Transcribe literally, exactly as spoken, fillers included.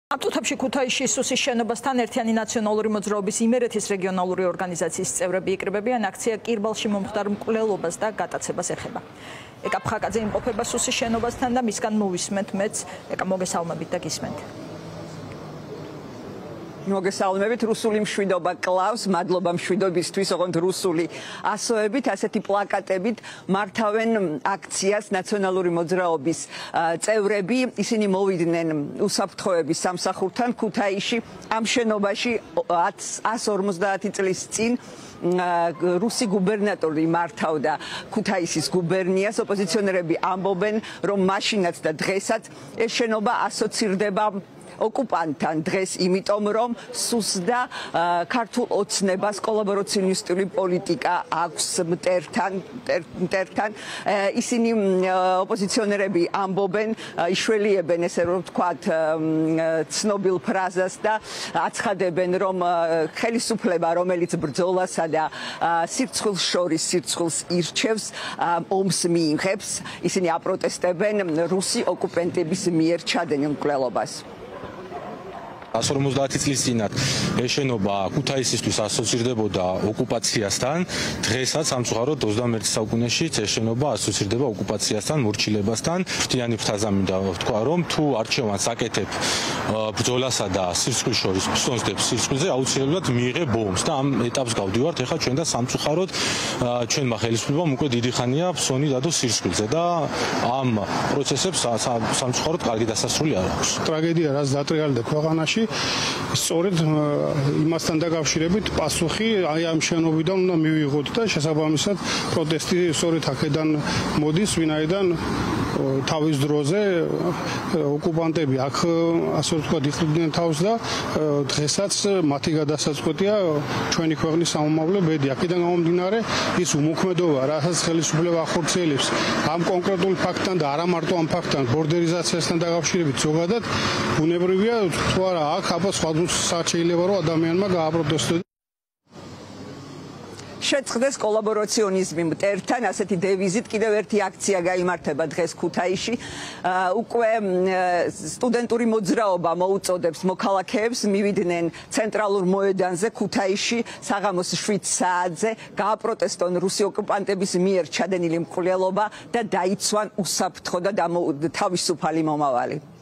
ამ წუთებში ქუთაისში სუსის შენობასთან ერთიანი ნაციონალური მოძრაობის იმერეთის რეგიონალური ორგანიზაციის წევრები იკრიბებიან აქცია კირბალში მომხდარ მკვლელობას და გატაცებას ეხება. ეკა ფხაკაძე იმყოფება სუსის შენობასთან და მისგან მოვისმენთ მეც ეკა მოგესალმებით და გისმენთ. მოგესალმებით, რუსული მშვიდობა კლავს, მადლობა მშვიდობისთვის, ოღონდ რუსული ასოებით, ასეთი პლაკატებით მართავენ აქციას ნაციონალური მოძრაობის წევრები. ისინი მოვიდნენ უსაფრთხოების სამსახურთან ქუთაისში, ამ შენობაში ათს ორმოცდაათი წლის წინ რუსი გუბერნატორი მართავდა ქუთაისის გუბერნიას. ოპოზიციონერები ამბობენ, რომ მაშინაც და დღესაც ეს შენობა ასოცირდება ოკუპანტთან დღეს, იმიტომ რომ სუსდა ქართულ ოცნებას კოლაბორაციონისტული პოლიტიკა აქვს მტერთან მტერთან ისინი ოპოზიციონერები ამბობენ, იშველიებენ ესე რომ ვთქვათ ცნობილ ფრაზას და აცხადებენ, რომ ხელისუფლება, რომელიც ბრძოლასა და სირცხვილს შორის სირცხვილს ირჩევს, ომს მიიღებს. ისინი აპროტესტებენ რუსი ოკუპანტების მიერ ჩადენილ მკვლელობას. ათს ორმოცდაათი წლის წინათ ეს შენობა ქუთაისისთვის ასოცირდებოდა ოკუპაციასთან. დღესაც სამწუხაროდ ოცდამეერთე საუკუნეში ეს შენობა ასოცირდება ოკუპაციასთან, მორჩილებასთან. ფრთიანი ფრაზა მინდა ვთქვა, რომ თუ არჩევანს აკეთებ ბრძოლასა და სირცხვილს შორის ფსონსდებს სირცხვილზე, აუცილებლად მიიღებ ომს და ამ ეტაპს გავდივართ. ეხლა ჩვენ და სამწუხაროდ ჩვენმა ხელისუფლებამ უკვე დიდი ხანია ფსონი დადო სირცხვილზე და ამ პროცესებს სამწუხაროდ კარგი დასასრული არ აქვს. ტრაგედია რაც დატრიალდა ქვეყანაში, სწორედ იმასთან დაკავშირებით პასუხი აი ამ შენობიდან უნდა მივიღოთ და შესაბამისად პროტესტი სწორედ აქედან მოდის, ვინაიდან თავის დროზე ოკუპანტები აქ ასე ვთქვათ იხდიდნენ თავს და დღესაც მათი გადასაწყვეტია ჩვენი ქვეყნის სამომავლო ბედი. აქედან გამომდინარე ის უმოქმედობა, რასაც ხელისუფლება ახორციელებს ამ კონკრეტულ ფაქტთან და არა მარტო ამ ფაქტთან, ბორდერიზაციასთან დაკავშირებით ზოგადად ბუნებრივია თუ არა აქ აბა სხვა შეიძლება რომ ადამიანმა გააპროტესტოს. შეწყდეს კოლაბორაციონიზმი მტერთან, ასეთი დევიზით კიდევ ერთი აქცია გაიმართება დღეს ქუთაისში. უკვე სტუდენტური მოძრაობა მოუწოდებს მოქალაქეებს მივიდნენ ცენტრალურ მოედანზე ქუთაისში საღამოს შვიდ საათზე, გააპროტესტონ რუსი ოკუპანტების მიერ ჩადენილი მკვლელობა და დაიცვან უსაფრთხო და თავისუფალი მომავალი.